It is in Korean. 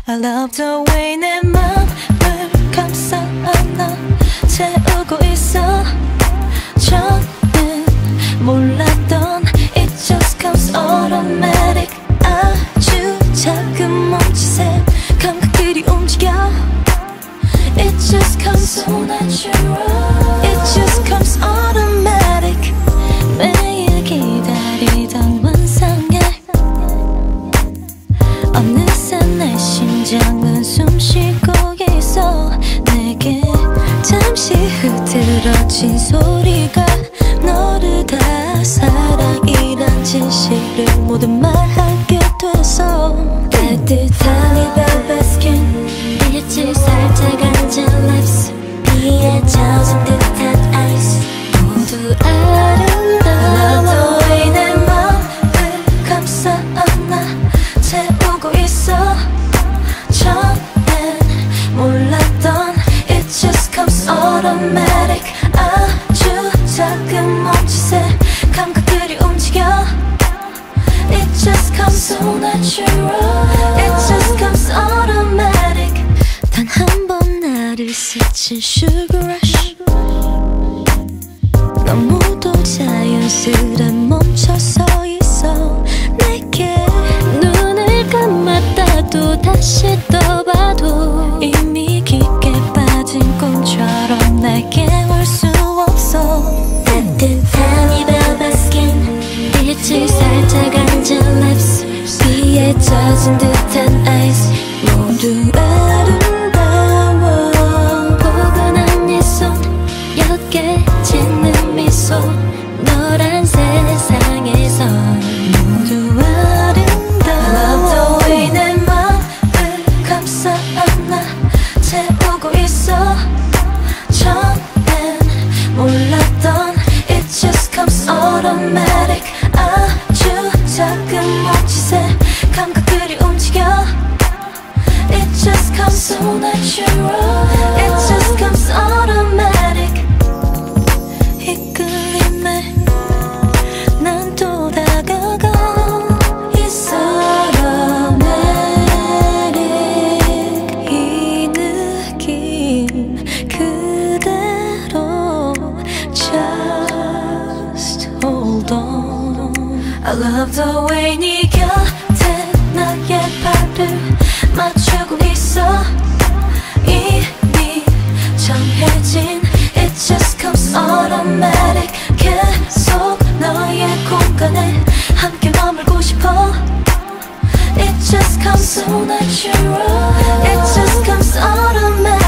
I love the way 내 맘을 감싸 안아 채우고 있어. 전엔 몰랐던 It just comes automatic. 아주 작은 몸짓에 감각들이 움직여. It just comes so natural. It just comes automatic. 매일 기다리던 환상에 어느새 내 심장은 숨쉬고 있어. 내게 잠시 흐트러진 소리가 너를 다 사랑이란 진실을 모두 말하게 돼서. 따뜻한 이 velvet skin 빛을 살짝 앉은 lips 비에 젖은 듯한 ice 모두 아름다워. The way 내 맘을 감싸 안아 채우고 있어. 전엔 몰랐던 It just comes automatic. 아주 작은 몸짓에 감각들이 움직여. It just comes so natural. It just comes automatic. 단 한 번 나를 스친 sugar rush. 너무도 자연스레 멈춰서 있어. 내게 눈을 감았다도 다시 떠봐도 이미 깊게 빠진 꿈처럼 내게 올 수 없어. 따뜻한 이 velvet skin 빛을 살짝 앉은 lips 비에 젖은 듯한 ice 모두 아름다워. 포근한 네 손 옅게 짓는 미소 너란 세상에서 모두 아름다워. Love the way 내 맘을 감싸 안아 채우고 있어. 전엔 몰랐던 It just comes automatic. 아주 작은 몸짓에 감각들이 움직여. It just comes so natural. It just comes automatic. 이끌림에 난 또 다가가 있어. 이 느낌 그대로 just hold on. I love the way 네 곁에 나의 발을 맞추고 있어. 이미 정해진 It just comes automatic. 계속 너의 공간에 함께 머물고 싶어. It just comes so natural. It just comes automatic.